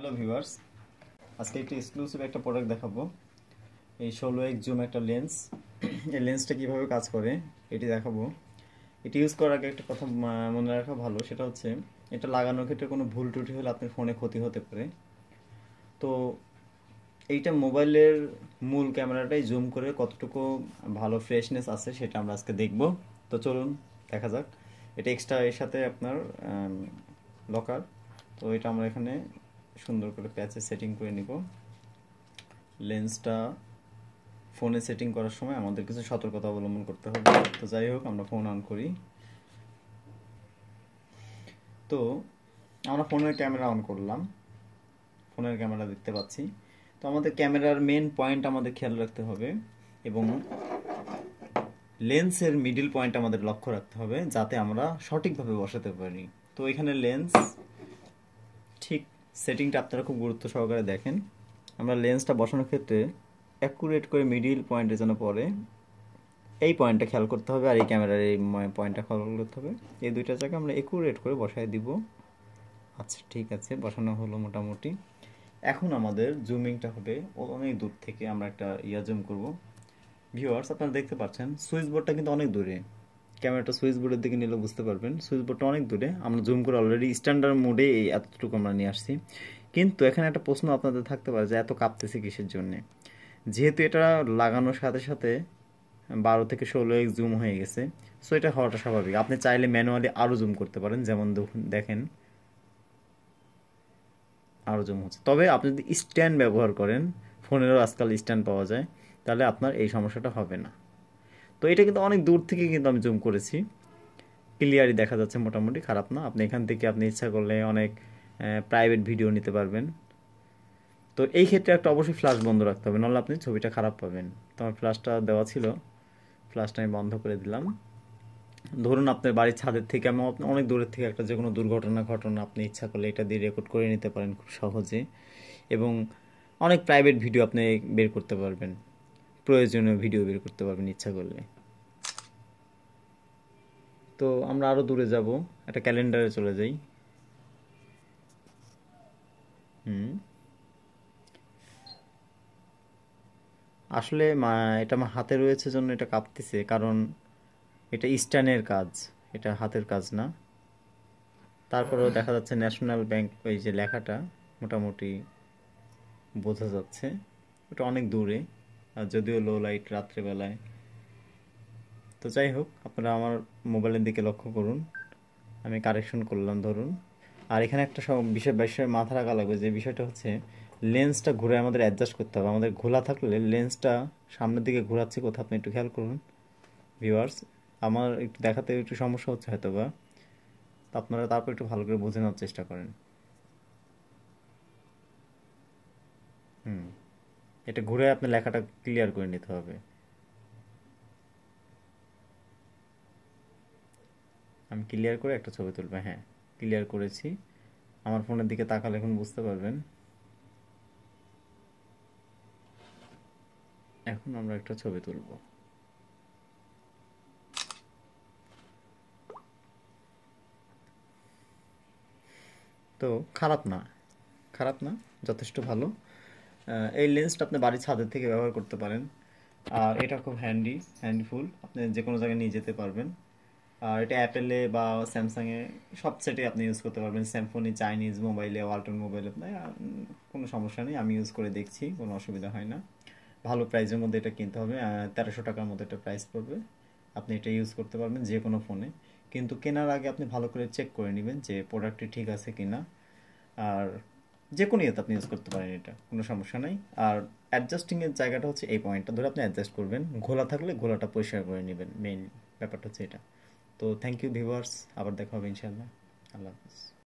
Hello viewers, আজকে একটি exclusive একটা প্রোডাক্ট দেখাবো। এই 16x জুম একটা লেন্স। এই লেন্সটা কিভাবে কাজ করে এটি দেখাবো। এটি ইউজ করার আগে একটা কথা মনে রাখা ভালো, সেটা হচ্ছে এটা লাগানোর ক্ষেত্রে কোনো ভুল ত্রুটি হলে আপনার ফোনে ক্ষতি হতে পারে। তো এইটা মোবাইলের মূল ক্যামেরাটাই জুম করে কতটুকু ভালো ফ্রেশনেস আছে সেটা আমরা আজকে দেখব। তো চলুন দেখা যাক। এটা এক্সট্রা এর সাথে আপনার লকার। তো এটা আমরা এখানে সুন্দর করে প্যাচে সেটিং করে নিব। লেন্সটা ফোনে সেটিং করার সময় আমাদের কিছু সতর্কতা অবলম্বন করতে হবে। তো যাই হোক, আমরা ফোন অন করি। তো আমরা ফোনের ক্যামেরা অন করলাম, ফোনের ক্যামেরা দেখতে পাচ্ছি। তো আমাদের ক্যামেরার মেন পয়েন্ট আমাদের খেয়াল রাখতে হবে এবং লেন্সের মিডল পয়েন্ট আমাদের লক্ষ্য রাখতে হবে যাতে আমরা সঠিকভাবে বসাতে পারি। তো এখানে লেন্স ঠিক সেটিংটা আপনারা খুব গুরুত্ব সহকারে দেখেন। আমরা লেন্সটা বসানোর ক্ষেত্রে অ্যাকুরেট করে মিডিল পয়েন্টে যেন পড়ে এই পয়েন্টটা খেয়াল করতে হবে, আর এই ক্যামেরার এই পয়েন্টটা খেয়াল করতে হবে। এই দুইটা জায়গা আমরা অ্যাকুরেট করে বসায় দিব। আচ্ছা, ঠিক আছে, বসানো হলো মোটামুটি। এখন আমাদের জুমিংটা হবে অনেক দূর থেকে। আমরা একটা জুম করব। ভিউয়ার্স, আপনারা দেখতে পাচ্ছেন সুইচ বোর্ডটা কিন্তু অনেক দূরে। ক্যামেরাটা সুইচ বোর্ডের দিকে নিলে বুঝতে পারবেন সুইচ বোর্ডটা অনেক দূরে। আমরা জুম করে অলরেডি স্ট্যান্ডার্ড মোডে এই এতটুকু আমরা নিয়ে আসছি। কিন্তু এখানে একটা প্রশ্ন আপনাদের থাকতে পারে যে এত কাঁপতেছে কিসের জন্যে। যেহেতু এটা লাগানোর সাথে সাথে 12 থেকে 16x জুম হয়ে গেছে, সো এটা হওয়াটা স্বাভাবিক। আপনি চাইলে ম্যানুয়ালি আরও জুম করতে পারেন, যেমন দেখেন আরও জুম হচ্ছে। তবে আপনি যদি স্ট্যান্ড ব্যবহার করেন, ফোনেরও আজকাল স্ট্যান্ড পাওয়া যায়, তাহলে আপনার এই সমস্যাটা হবে না। তো এটা কিন্তু অনেক দূর থেকে কিন্তু আমি জুম করেছি, ক্লিয়ারই দেখা যাচ্ছে, মোটামুটি খারাপ না। আপনি এখান থেকে আপনি ইচ্ছা করলে অনেক প্রাইভেট ভিডিও নিতে পারবেন। তো এই ক্ষেত্রে একটা অবশ্যই ফ্ল্যাশ বন্ধ রাখতে হবে, নাহলে আপনি ছবিটা খারাপ পাবেন। তো আমার ফ্ল্যাশটা দেওয়া ছিল, ফ্ল্যাশটা আমি বন্ধ করে দিলাম। ধরুন আপনার বাড়ির ছাদের থেকে আপনি অনেক দূরের থেকে একটা যে কোনো ঘটনা আপনি ইচ্ছা করলে এটা দিয়ে রেকর্ড করে নিতে পারেন খুব সহজে, এবং অনেক প্রাইভেট ভিডিও আপনি বের করতে পারবেন, প্রয়োজনীয় ভিডিও বের করতে পারবেন ইচ্ছা করলে। তো আমরা আরও দূরে যাব, একটা ক্যালেন্ডারে চলে যাই। আসলে এটা আমার হাতে রয়েছে জন্য এটা কাঁপতেছে, কারণ এটা স্ট্যান্ডের কাজ, এটা হাতের কাজ না। তারপরেও দেখা যাচ্ছে ন্যাশনাল ব্যাংক ওই যে লেখাটা মোটামুটি বোঝা যাচ্ছে। ওটা অনেক দূরে, আর যদিও লো লাইট রাত্রেবেলায়। তো যাই হোক, আপনারা আমার মোবাইলের দিকে লক্ষ্য করুন। আমি কারেকশন করলাম ধরুন। আর এখানে একটা বিষয় মাথা রাখা লাগবে, যে বিষয়টা হচ্ছে লেন্সটা ঘুরে আমাদের অ্যাডজাস্ট করতে হবে। আমাদের ঘোলা থাকলে লেন্সটা সামনের দিকে ঘোরাচ্ছে কোথাও, আপনি একটু খেয়াল করুন ভিউয়ার্স। আমার একটু দেখাতে একটু সমস্যা হচ্ছে হয়তো বা, তো আপনারা তারপর একটু ভালো করে বুঝে নেওয়ার চেষ্টা করেন। এটা ঘুরে আপনার লেখাটা ক্লিয়ার করে নিতে হবে। আমি ক্লিয়ার করে একটা ছবি তুলবো। হ্যাঁ, ক্লিয়ার করেছি। আমার ফোনের দিকে তাকালে এখন বুঝতে পারবেন। এখন আমরা একটা ছবি তুলব। তো খারাপ না, খারাপ না, যথেষ্ট ভালো। এই লেন্সটা আপনি বাড়ির ছাদের থেকে ব্যবহার করতে পারেন। আর এটা খুব হ্যান্ডিফুল, আপনি যে কোনো জায়গায় নিয়ে যেতে পারবেন। আর এটা অ্যাপেলে বা স্যামসাংয়ে সব সেটে আপনি ইউজ করতে পারবেন। স্যামসংই, চাইনিজ মোবাইলে, ওয়ালটন মোবাইলে কোনো সমস্যা নেই। আমি ইউজ করে দেখছি, কোনো অসুবিধা হয় না। ভালো প্রাইসের মধ্যে এটা কিনতে হবে, 1300 টাকার মধ্যে একটা প্রাইস পড়বে। আপনি এটা ইউজ করতে পারবেন যে কোনো ফোনে, কিন্তু কেনার আগে আপনি ভালো করে চেক করে নেবেন যে প্রোডাক্টটি ঠিক আছে কিনা। আর যে কোনো ইয়েতে আপনি ইউজ করতে পারেন, এটা কোনো সমস্যা নাই। আর অ্যাডজাস্টিংয়ের জায়গাটা হচ্ছে এই পয়েন্টটা ধরে আপনি অ্যাডজাস্ট করবেন। ঘোলা থাকলে ঘোলাটা পরিষ্কার করে নেবেন, মেইন ব্যাপারটা হচ্ছে এটা। তো থ্যাংক ইউ ভিউয়ার্স, আবার দেখা হবে ইনশাআল্লাহ। আল্লাহ হাফিজ।